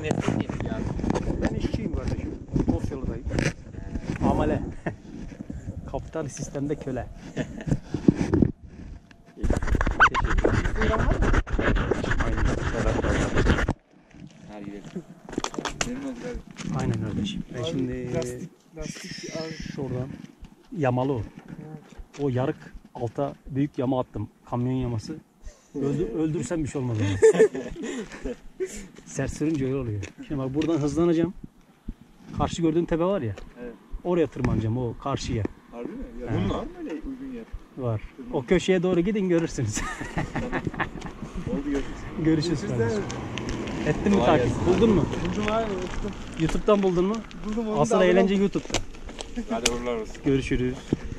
mesleği yani. Ben işçiyim kardeşim. Dosyalıdayım. Amele. Kapital sistemde köle. Her yer. Benim oldu abi. Aynen kardeşim. Ben şimdi Lastik abi. şuradan yamalı o. O yarık alta büyük yama attım. Kamyon yaması. Öldürsem bir şey olmaz ama. Sert sürünce öyle oluyor. Şimdi bak buradan hızlanacağım. Karşı gördüğün tepe var ya. Evet. Oraya tırmanacağım o karşıya. Harbi mi? Ya He. bunun var mı öyle uygun yer? Var. O köşeye doğru gidin görürsünüz. Oldu görüşürüz. Görüşürüz kardeşim. Ettin mi Kolay takip? gelsin. Buldun mu? Buldum abi. Buldum. YouTube'dan buldun mu? Buldum. Asıl eğlence YouTube'da. Hadi uğurlar olsun. Görüşürüz.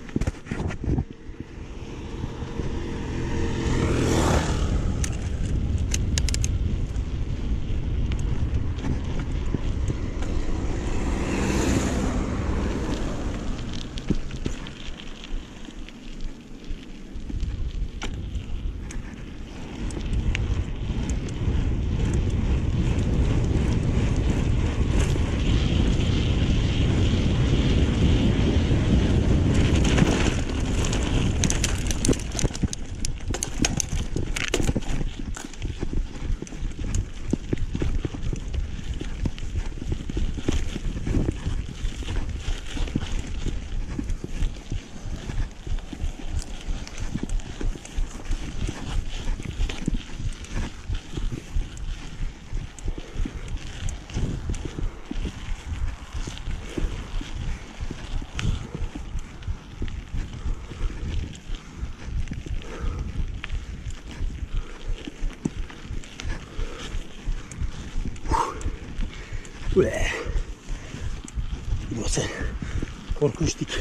Burası korkunç dik.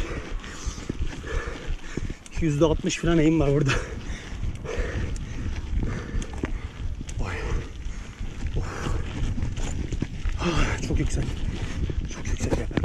%60 falan eğim var burada. Oy. Of. Çok yüksek. Çok yüksek yerler.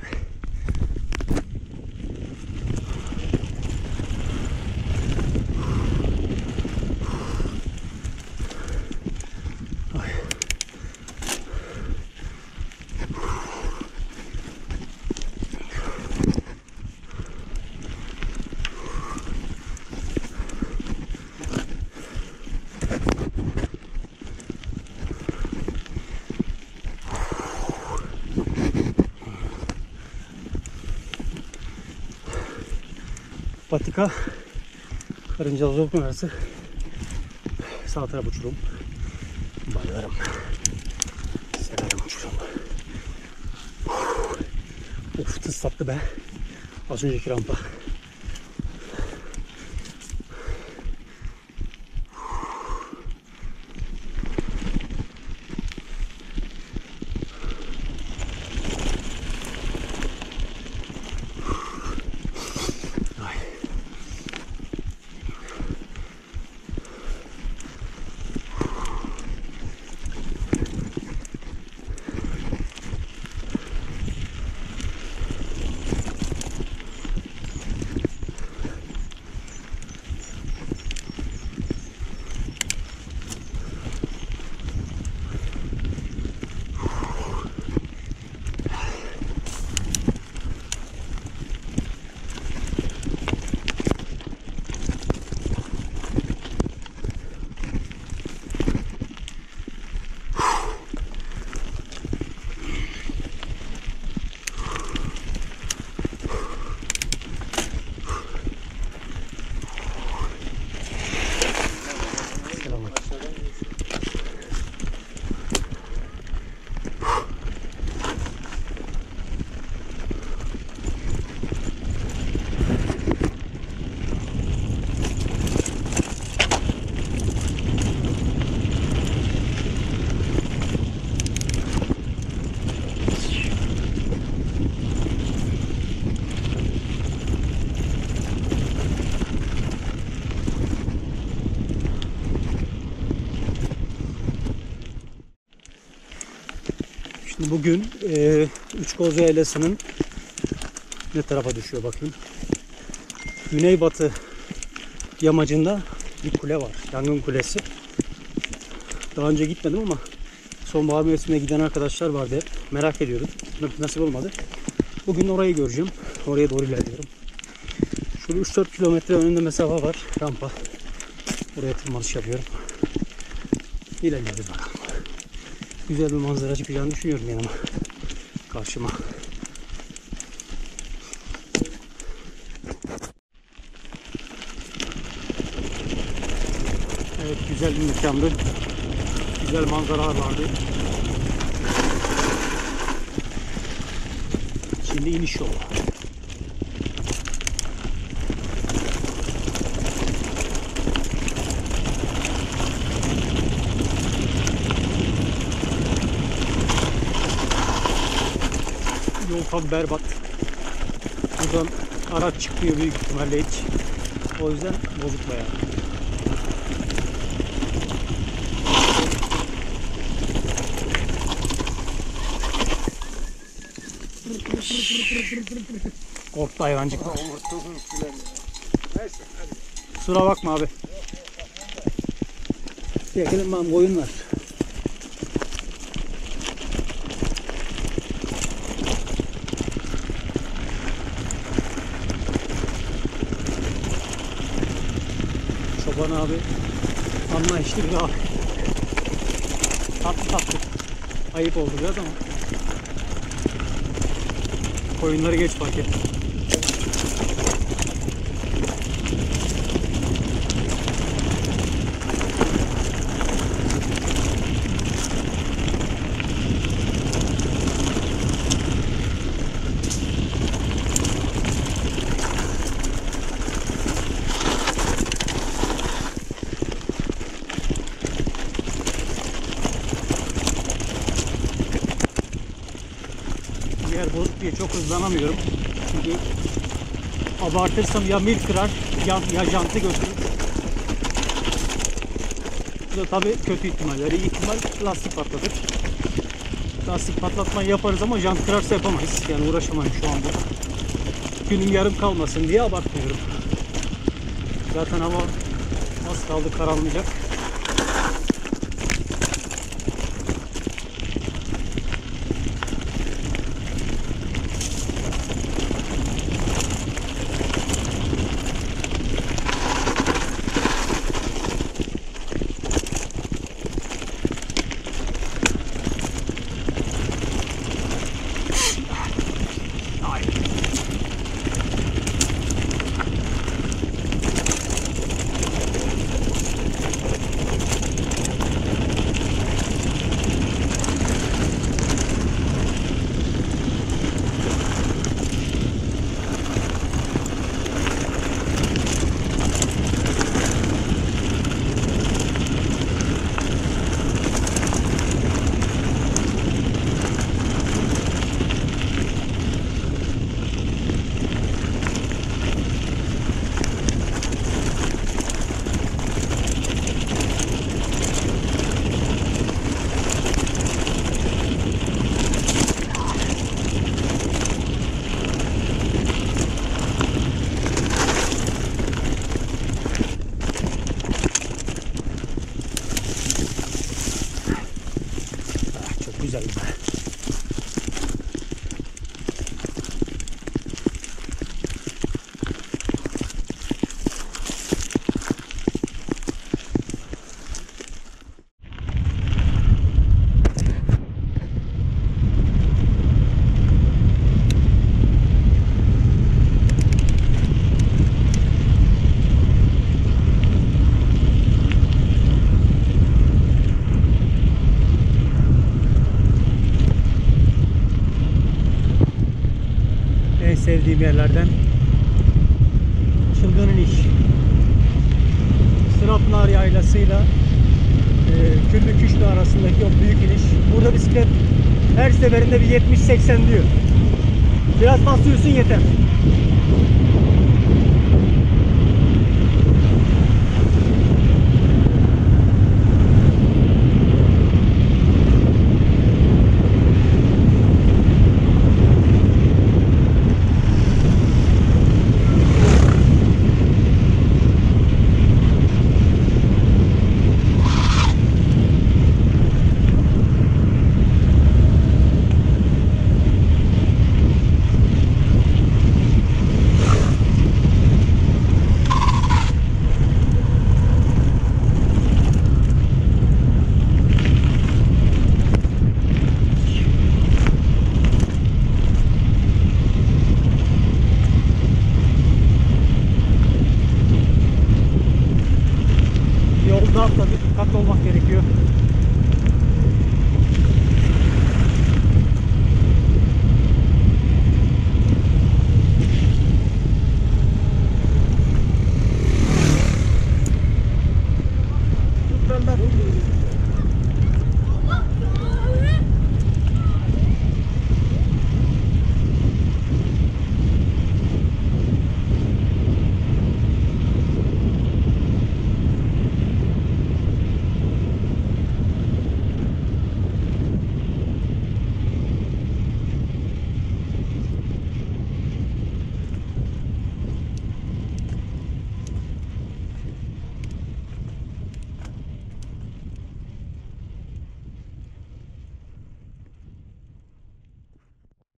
Patika Karıncalıoğlu arası sağ taraf uçurum. Bayılırım. Severim uçurum. Of tıslattı be. Az önceki rampa. Şimdi bugün Üçkoz Yaylası'nın ne tarafa düşüyor bakayım. Güneybatı yamacında bir kule var. Yangın kulesi. Daha önce gitmedim ama Sonbahar mevsimine giden arkadaşlar vardı hep. Merak ediyordum. Nasip olmadı. Bugün orayı göreceğim. Oraya doğru ilerliyorum. Şöyle 3-4 kilometre önünde mesafe var. Rampa. Oraya tırmanış yapıyorum. İlerliyoruz bakalım. Güzel bir manzara çıkacağını düşünüyorum yanıma. Karşıma. Evet, güzel bir mekandı. Güzel manzaralar vardı. Şimdi iniş yolu. Yol tam berbat. Buradan araç çıkmıyor büyük ihtimalle hiç. O yüzden bozuk bayağı. Korktu hayvancıklar. Kusura bakma abi. Gelin bana koyun var. Çoban abi anlayışlı bir abi. Tatlı. Ayıp oldu biraz ama. Koyunları geç fark et. Yer bozuk diye çok hızlanamıyorum. Çünkü abartırsam ya mil kırar ya jantı götürür. Bu da tabii kötü ihtimalleri. İhtimal lastik patlatır. Lastik patlatmayı yaparız ama jant kırarsa yapamayız. Yani uğraşamayız şu anda. Günüm yarım kalmasın diye abartmıyorum. Zaten hava az kaldı karanlayacak. Güzel. Sevdiğim yerlerden çılgın iniş. Sırapınar Yaylası'yla Küllü Küşlü arasındaki o büyük iniş. Burada bisiklet her seferinde bir 70-80 diyor. Biraz basıyorsun yeter.